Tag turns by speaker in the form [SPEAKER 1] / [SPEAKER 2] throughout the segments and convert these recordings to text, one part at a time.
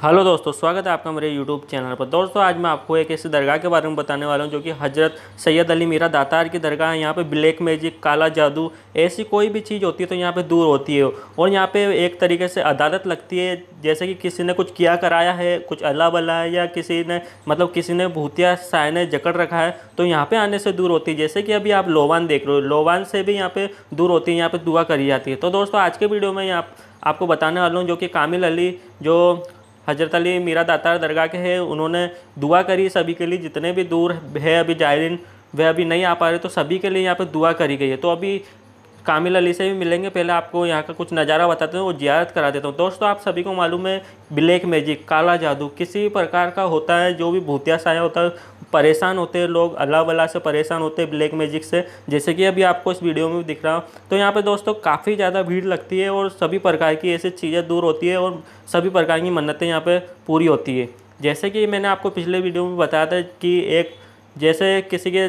[SPEAKER 1] Hello दोस्तों, स्वागत है आपका मेरे यूट्यूब चैनल पर। दोस्तों आज मैं आपको एक ऐसी दरगाह के बारे में बताने वाला हूं जो कि हज़रत सैयद अली मीरा दातार की दरगाह है। यहाँ पे ब्लैक मैजिक, काला जादू, ऐसी कोई भी चीज़ होती है तो यहाँ पे दूर होती है। और यहाँ पे एक तरीके से अदालत लगती है, जैसे कि किसी ने कुछ किया कराया है, कुछ अल्लाह बल्ला है, या किसी ने भूतिया साय जकड़ रखा है तो यहाँ पर आने से दूर होती है। जैसे कि अभी आप लोवान देख रहे हो, लोवान से भी यहाँ पर दूर होती है, यहाँ पर दुआ करी जाती है। तो दोस्तों आज के वीडियो में आपको बताने वाला हूँ जो कि कामिल अली, जो हज़रत अली मीरा दातार दरगाह के हैं, उन्होंने दुआ करी सभी के लिए। जितने भी दूर है अभी जायरीन, वह अभी नहीं आ पा रहे, तो सभी के लिए यहाँ पे दुआ करी गई है। तो अभी कामिल अली से भी मिलेंगे। पहले आपको यहाँ का कुछ नज़ारा बताते हैं, वो जियारत करा देता हूँ। दोस्तों आप सभी को मालूम है, ब्लैक मैजिक, काला जादू किसी भी प्रकार का होता है, जो भी भूतिया साया होता है, परेशान होते हैं लोग, अल्लाह वल्लाह से परेशान होते हैं ब्लैक मैजिक से, जैसे कि अभी आपको इस वीडियो में भी दिख रहा हो। तो यहाँ पे दोस्तों काफ़ी ज़्यादा भीड़ लगती है और सभी प्रकार की ऐसी चीज़ें दूर होती है और सभी प्रकार की मन्नतें यहाँ पे पूरी होती है। जैसे कि मैंने आपको पिछले वीडियो में बताया था कि जैसे किसी के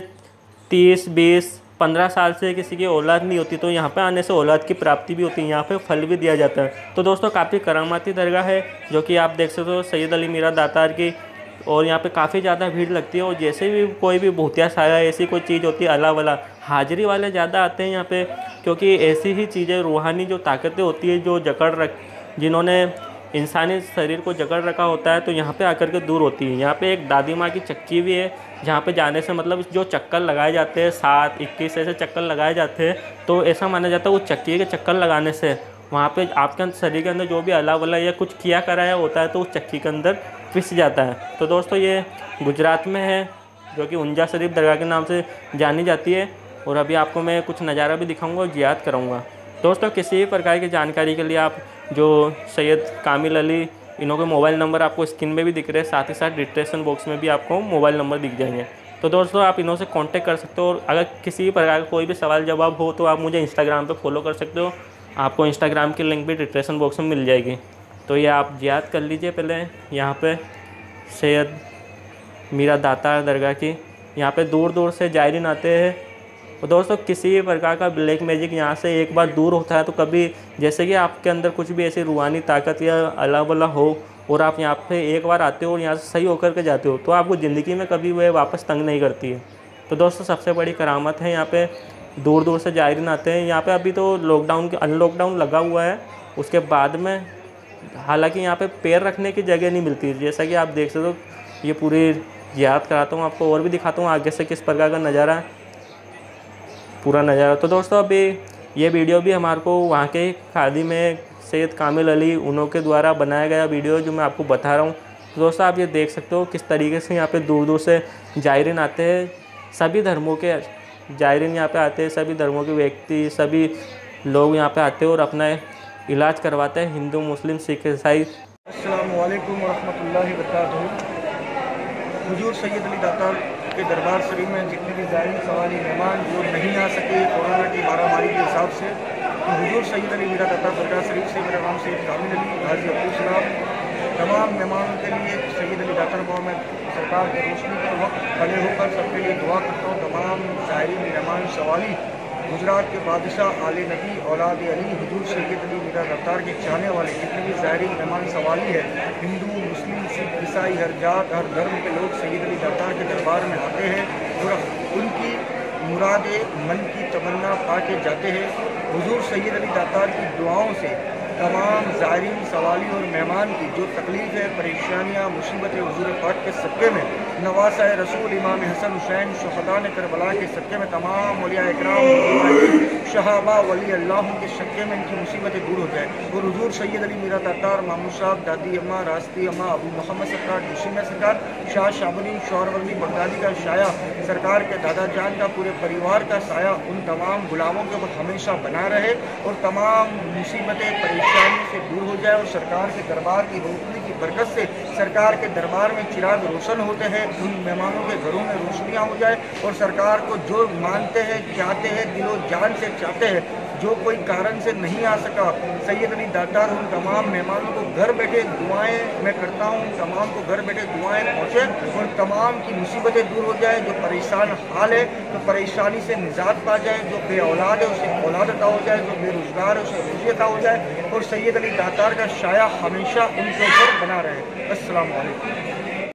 [SPEAKER 1] 30, 20, 15 साल से किसी की औलाद नहीं होती, तो यहाँ पे आने से औलाद की प्राप्ति भी होती है, यहाँ पे फल भी दिया जाता है। तो दोस्तों काफ़ी करामाती दरगाह है जो कि आप देख सकते हो, सैयद अली मीरा दातार की। और यहाँ पे काफ़ी ज़्यादा भीड़ लगती है। और जैसे भी कोई भी भूतिया साया ऐसी कोई चीज़ होती है, अल्लाह वाला, हाजिरी वाले ज़्यादा आते हैं यहाँ पे, क्योंकि ऐसी ही चीज़ें, रूहानी जो ताकतें होती है, जो जिन्होंने इंसानी शरीर को जकड़ रखा होता है, तो यहाँ पे आकर के दूर होती है। यहाँ पे एक दादी माँ की चक्की भी है, जहाँ पे जाने से मतलब जो चक्कर लगाए जाते हैं, 7, 21 ऐसे चक्कर लगाए जाते हैं, तो ऐसा माना जाता है वो चक्की के चक्कर लगाने से वहाँ पे आपके शरीर के अंदर जो भी अल्लाह वल्लाह या कुछ किया कराया होता है तो उस चक्की के अंदर पिस जाता है। तो दोस्तों ये गुजरात में है, जो कि उंजा शरीफ दरगाह के नाम से जानी जाती है। और अभी आपको मैं कुछ नज़ारा भी दिखाऊँगा और जियारत कराऊँगा। दोस्तों किसी भी प्रकार की जानकारी के लिए आप जो सैयद कामिल अली, इन्हों के मोबाइल नंबर आपको स्क्रीन में भी दिख रहे हैं, साथ ही साथ डिस्क्रिप्शन बॉक्स में भी आपको मोबाइल नंबर दिख जाएंगे। तो दोस्तों आप इन्हों से कांटेक्ट कर सकते हो। और अगर किसी भी प्रकार का कोई भी सवाल जवाब हो तो आप मुझे इंस्टाग्राम पे फॉलो कर सकते हो, आपको इंस्टाग्राम की लिंक भी डिस्क्रिप्शन बॉक्स में मिल जाएगी। तो ये आप याद कर लीजिए पहले यहाँ पे सैयद मीरा दातार दरगाह की। यहाँ पे दूर दूर से जायरीन आते हैं। और दोस्तों किसी भी प्रकार का ब्लैक मैजिक यहाँ से एक बार दूर होता है तो कभी, जैसे कि आपके अंदर कुछ भी ऐसी रूहानी ताकत या अल्लाह वल्लाह हो और आप यहाँ पे एक बार आते हो और यहाँ से सही होकर के जाते हो, तो आपको ज़िंदगी में कभी वह वापस तंग नहीं करती है। तो दोस्तों सबसे बड़ी करामत है, यहाँ पे दूर दूर से जायरीन आते हैं। यहाँ पे अभी तो अनलॉकडाउन लगा हुआ है, उसके बाद में हालांकि यहाँ पे पैर रखने की जगह नहीं मिलती है। जैसा कि आप देख सकते हो, ये पूरी याद कराता हूँ आपको और भी दिखाता हूँ आगे से किस प्रकार का नज़ारा है, पूरा नज़ारा। तो दोस्तों अभी ये वीडियो भी हमारे को वहाँ के खादी में सैयद कामिल अली उन्हों के द्वारा बनाया गया वीडियो, जो मैं आपको बता रहा हूँ। तो दोस्तों आप ये देख सकते हो किस तरीके से यहाँ पे दूर दूर से जायरीन आते हैं। सभी धर्मों के जायरीन यहाँ पे आते हैं, सभी धर्मों के व्यक्ति, सभी लोग यहाँ पे आते हैं और अपना इलाज करवाते हैं, हिंदू, मुस्लिम, सिख, ईसाई।
[SPEAKER 2] अस्सलामु अलैकुम वरहमतुल्लाहि वबरकातुहू। हुजूर सैयद अली दातार के दरबार शरीफ में जितने भी ज़ायरीन सवाली मेहमान जो नहीं आ सके कोरोना की महामारी के हिसाब से, तो हुजूर सैयद अली मीरा दातार दरगाह शरीफ से, मेरा नाम सैयद कामिल अली हाजी अब्दुल सलाम, तमाम मेहमानों के लिए सैयद अली दातार बाबा में सरकार के रोशनी के वक्त खड़े होकर सबके लिए दुआ करता हूँ। तमाम ज़ायरीन मेहमान सवाली गुजरात के बादशाह आले नबी औलाद अली हुजूर सैयद अली मीरा दातार के चाहने वाले जितने भी ज़ायरीन मेहमान सवाली है, हिंदू, मुस्लिम, सिख, ईसाई, हर जात हर धर्म के लोग सैयद अली दातार के दरबार में आते हैं और उनकी मुरादें, मन की तमन्ना पा के जाते हैं। हुजूर सैयद अली दातार की दुआओं से तमाम ज़ायरीन सवाली और मेहमान की जो तकलीफ़ है, परेशानियाँ, मुसीबतें हुजूर पाक के सदक़े में, नवासा रसूल इमाम हसन हुसैन शुहदा ने करबला के सदक़े में, तमाम औलिया इकराम शहाबा वली अल्लाह के सदक़े में इनकी मुसीबतें दूर हो जाए। और हुजूर सैयद अली मीरा दातार, मामू साहब, दादी अम्मा, रास्ती अम्मा, अबू मोहम्मद सरकार, दुशीमा सरकार, शाह शाबुद्दीन शौरवर्दी बगदादी का साया, सरकार के दादा जान का, पूरे परिवार का साया उन तमाम गुलामों के ऊपर हमेशा बना रहे और तमाम मुसीबतें, परेशानी से दूर हो जाए। और सरकार के दरबार की रोशनी की बरकत से सरकार के दरबार में चिराग रोशन होते हैं, उन मेहमानों के घरों में रोशनियाँ हो जाए और सरकार को जो मानते हैं, चाहते हैं, दिलो जान से चाहते हैं, जो कोई कारण से नहीं आ सका, सैयद अली दातार उन तमाम मेहमानों को घर बैठे दुआएं मैं करता हूँ, तमाम को घर बैठे दुआएं पहुँचे और तमाम की मुसीबतें दूर हो जाए। जो परेशान हाल है तो परेशानी से निजात पा जाए, जो बे औलाद है उसे औलाद अता हो जाए, जो बेरोजगार है उसे रोजी अता हो जाए और सैयद अली दातार का साया हमेशा उनके ऊपर बना रहे। अस्सलाम वालेकुम।